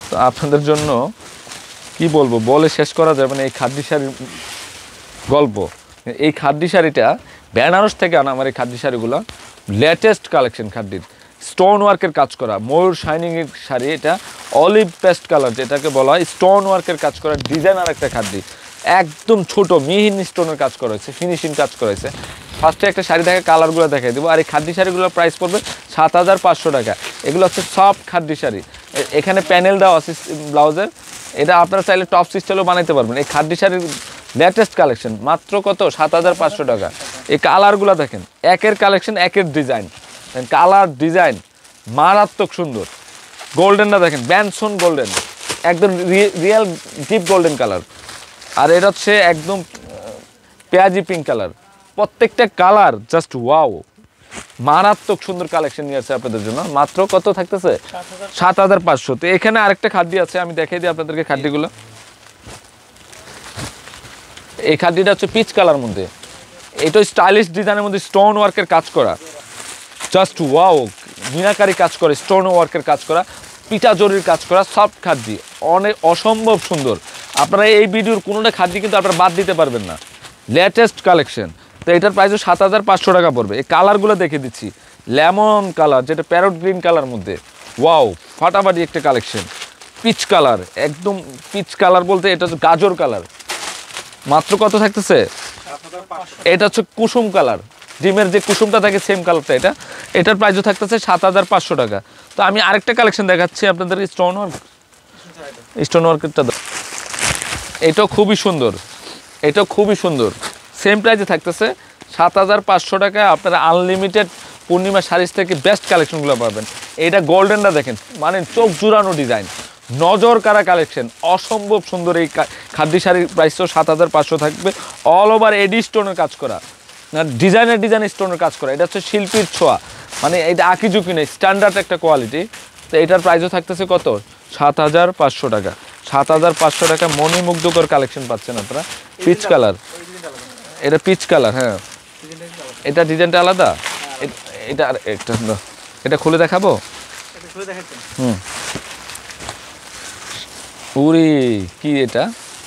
তো আপনাদের জন্য কি বলবো, বলে শেষ করা যাবে না এই খাদ্দি শাড়ির গল্প। এই খাদ্দি শাড়িটা বেনারস থেকে আনা আমার এই খাদ্দি শাড়িগুলো, লেটেস্ট কালেকশন খাদ্দির, স্টোন ওয়ার্কের কাজ করা, ময়ূর শাইনিংয়ের শাড়ি। এটা অলিভ পেস্ট কালার যেটাকে বলা হয়, স্টোন ওয়ার্কের কাজ করা ডিজাইনার একটা খাদ্দি, একদম ছোট মিহিন স্টোনের কাজ করা হয়েছে, ফিনিশিং কাজ করা হয়েছে। ফার্স্টে একটা শাড়ি দেখে কালারগুলো দেখাই দেবো। আর এই খাদ্দি শাড়িগুলোর প্রাইস পড়বে 7500 টাকা। এগুলো হচ্ছে সফট খাদ্দি শাড়ি, এখানে প্যানেল দেওয়া আছে ব্লাউজের। এটা আপনারা চাইলে টপ স্টাইলও বানাইতে পারবেন। এই খাদ্দি শাড়ির লেটেস্ট কালেকশন মাত্র কত, 7500 টাকা। এই কালারগুলো দেখেন, একের কালেকশন একের ডিজাইন, কালার ডিজাইন মারাত্মক সুন্দর। গোল্ডেনটা দেখেন, ব্যানসন গোল্ডেন, একদম রিয়েল ডিপ গোল্ডেন কালার। আর এটা হচ্ছে একদম পেঁয়াজি পিঙ্ক কালার। প্রত্যেকটা কালার জাস্ট ওয়াও, মারাত্মক সুন্দর কালেকশন নিয়ে আসছে আপনাদের জন্য। মাত্র কত থাকতেছে, 7500। তো এখানে আরেকটা খাদ্দি আছে, আমি দেখাই দিই আপনাদেরকে খাদ্দিগুলো। এই খাদ্দিটা হচ্ছে পিচ কালার মধ্যে, এটা স্টাইলিশ ডিজাইনের মধ্যে স্টোন ওয়ার্কের কাজ করা, জাস্ট ওয়াও, মিনাকারি কাজ করে, স্টোন ওয়ার্কের কাজ করা, পিটা জরির কাজ করা, সফট খাদ্দি, অনেক অসম্ভব সুন্দর। আপনারা এই ভিডিওর কোনোটা খাদ্দি কিন্তু আপনারা বাদ দিতে পারবেন না, লেটেস্ট কালেকশন। তো এটার প্রাইসও 7500 টাকা পড়বে। এই কালারগুলো দেখে দিচ্ছি, লেমন কালার যেটা প্যারট গ্রিন কালার মধ্যে, ওয়াও ফাটাফাটি একটা কালেকশন। পিচ কালার, একদম পিচ কালার বলতে এটা হচ্ছে গাজর কালার। মাত্র কত থাকতেছে, এটা হচ্ছে কুসুম কালার, ডিমের যে কুসুমটা থাকে সেম কালারটা এটা। এটার প্রাইসও থাকতেছে 7500 টাকা। তো আমি আরেকটা কালেকশন দেখাচ্ছি আপনাদের, স্টোন ওয়ার্কেরটা। এটাও খুবই সুন্দর, এটাও খুবই সুন্দর, সেম প্রাইসে থাকতেছে 7500 টাকায়। আপনারা আনলিমিটেড পূর্ণিমা শাড়িজ থেকে বেস্ট কালেকশনগুলো পাবেন। এটা গোল্ডেনটা দেখেন, মানে চোখ জুড়ানো ডিজাইন, নজর কারা কালেকশন, অসম্ভব সুন্দর। এই খাদ্দি শাড়ির প্রাইসও 7500 থাকবে। অল ওভার এডি স্টোনের কাজ করা, ডিজাইন স্টোনের কাজ করা। এটা হচ্ছে শিল্পীর ছোঁয়া, মানে এটা আঁকিঝুঁকি নেই, স্ট্যান্ডার্ড একটা কোয়ালিটি। তো এটার প্রাইসও থাকতেছে কত, 7500 টাকা। 7500 টাকা মণিমুগ্ধকর কালেকশন পাচ্ছেন আপনারা। পিচ কালার, এটা পিচ কালার, হ্যাঁ এটা ডিজাইনটা আলাদা। এটা আর একটা, এটা খুলে দেখাবো। উরি কি, এটা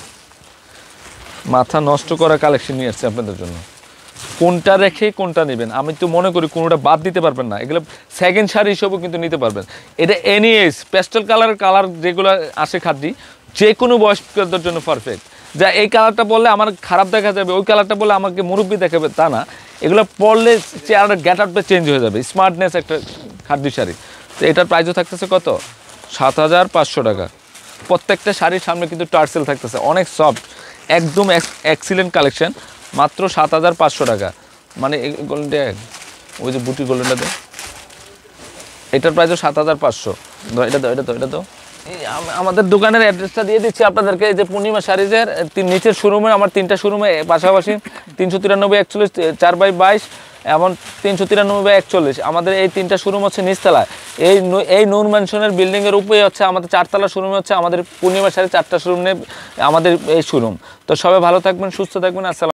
মাথা নষ্ট করা কালেকশন নিয়ে আসছে আপনাদের জন্য। কোনটা রেখে কোনটা নেবেন, আমি তো মনে করি কোনোটা বাদ দিতে পারবেন না। এগুলো সেকেন্ড শাড়ি হিসেবেও কিন্তু নিতে পারবেন। এটা এনএস পেস্টেল কালার যেগুলো আসে খাদ্দি, যে কোনো বয়স্কদের জন্য পারফেক্ট। যা এই কালারটা বললে আমার খারাপ দেখা যাবে, ওই কালারটা বললে আমাকে মুরব্বি দেখাবে, তা না। এগুলো পরলে চেহারাটা গেট আপটা চেঞ্জ হয়ে যাবে, স্মার্টনেস একটা খাদ্দি শাড়ি। তো এটার প্রাইসও থাকতেছে কত, 7500 টাকা। প্রত্যেকটা শাড়ির সামনে কিন্তু টার্সেল থাকতেছে, অনেক সফট, একদম এক্সিলেন্ট কালেকশন। মাত্র 7500 টাকা। মানে গোল্ডেনটা, ওই যে বুটি গোল্ডেনটা দেয়, এটার প্রাইসও 7500। এটা তো আমাদের দোকানের অ্যাড্রেসটা দিয়ে দিচ্ছি আপনাদেরকে। যে পূর্ণিমা শাড়িজের নিচের শোরুমে আমার 3টা শোরুমে পাশাপাশি, 393 4/22 এবং 393/41। আমাদের এই 3টা শোরুম হচ্ছে নিচতলায়। এই নূর মেনশনের বিল্ডিংয়ের উপরে হচ্ছে আমাদের 4তলা শোরুমে হচ্ছে আমাদের পূর্ণিমা শাড়ি 4টা শোরুম নিয়ে আমাদের এই শোরুম। তো সবাই ভালো থাকবেন, সুস্থ থাকবেন। আসসালাম।